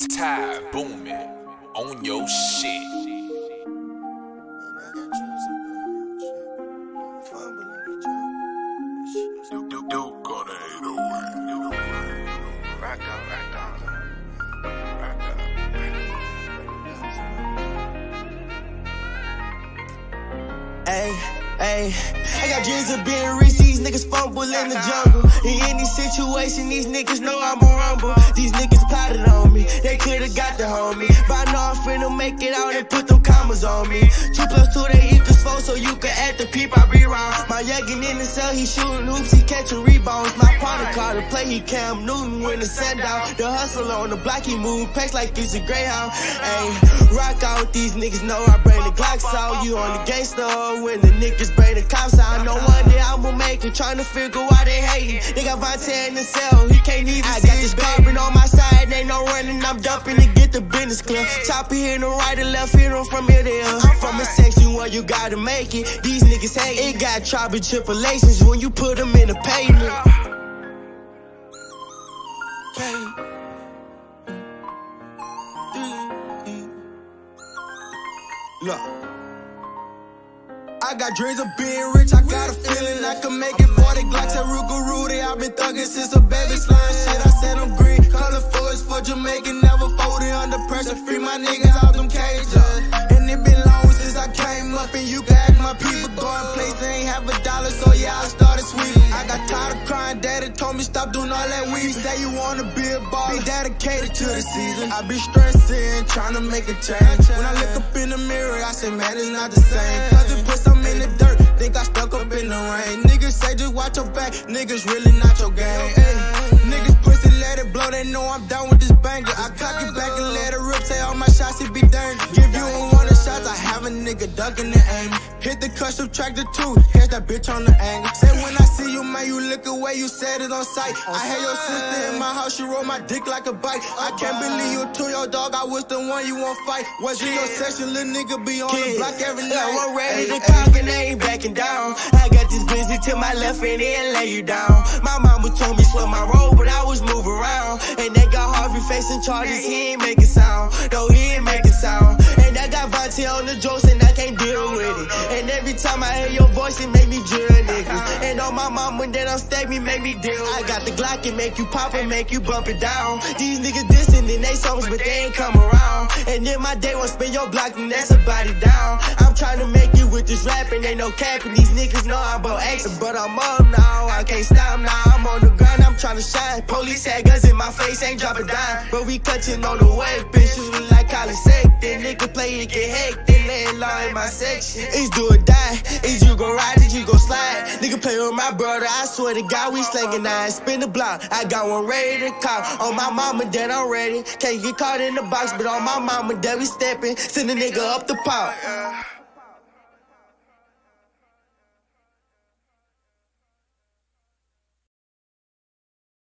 Ty booming on your shit. Duke on the 808. Rock out. Ay, I got dreams of being rich, these niggas fumble in the jungle. In any situation, these niggas know I'm a rumble. These niggas plotted on me, they could've got the homie. But I know I'm finna make it out and put them commas on me. 2 + 2, they equals 4, so you can add the peep I be round. My youngin' in the cell, he shooting hoops, he catching rebounds. My partner called to play, he Cam Newton when the sun down. The hustle on the block, he move packs like it's a Greyhound. Ayy, rock out, these niggas know I bring the Glocks out. You on the gangster when the niggas bring the cops out. No one day I'ma make it, trying to figure why they hating. They got Vontae in the cell, he can't even see. I got this carbon on my side, ain't no running, I'm dumping to get the business clear. Chopper here to right and left, hit him from here to here. I'm from a section where you gotta make it. These niggas hate it, got trouble tribulations when you put them in the pavement. Look, I got dreams of being rich, I got a feeling I can make it. 40 Glocks at Rudy, I've been thugging since a baby. Slime shit, I said I'm green. Colorful is for Jamaican, never folded under pressure. Free my niggas out them cages. And it been long since I came up, and you can ask my people. Going places, ain't have $1, so yeah, I started sweet. I got tired of crying, daddy told me stop doing all that weed. Say you wanna be a boss, be dedicated to the season. I be stressing, trying to make a change. When I look up in the mirror, I say, man, it's not the same. Cause it put something in the dirt, think I stuck up in the rain. Niggas say just watch your back, niggas really not your game. Ay, niggas pussy, let it blow, they know I'm down with this banger. I cock it back and let it rip, say all my shots, it be dangerous. Give you a 1 shots, I have a nigga ducking the aim. Hit the cut, subtract the 2, catch that bitch on the angle. Say when I see you, man, you look away, you said it on sight. I had your sister in my house, she rolled my dick like a bike. I can't believe you to your dog, I was the one you won't fight. Was in your section, little nigga be on the block every night. I'm ready to cock and they ain't backing down. I got this busy to my left and then lay you down. My mama told me slow my roll, but I was moving around. And they got Harvey facing charges, he ain't making sound. No, he ain't making sound. And I got Vontae on the jokes and I can't deal with it. And every time I hear your voice, it make me drill niggas. And on my mama that I'm stake me, make me deal. I got the Glock and make you pop and make you bump it down. These niggas dissing in they songs, but they ain't come around. And then my day won't spin your block, and that's about it down. I'm trying to make it with this rapping, ain't no capping. These niggas know I'm about action, but I'm up now. I can't stop now. I'm on the grind, I'm trying to shine. Police had guns in my face, ain't drop a dime. But we cutting on the way, bitches look like college sect. Then nigga play it get hectic, laying low in my section. It's do or die, is you gon' ride, is you gon' slide? Nigga play with my brother, I swear to God we slangin' 9, spin the block. I got one ready to cop, on my mama that I'm ready. Can't get caught in the box, but on my mama that we steppin', send a nigga up the pop.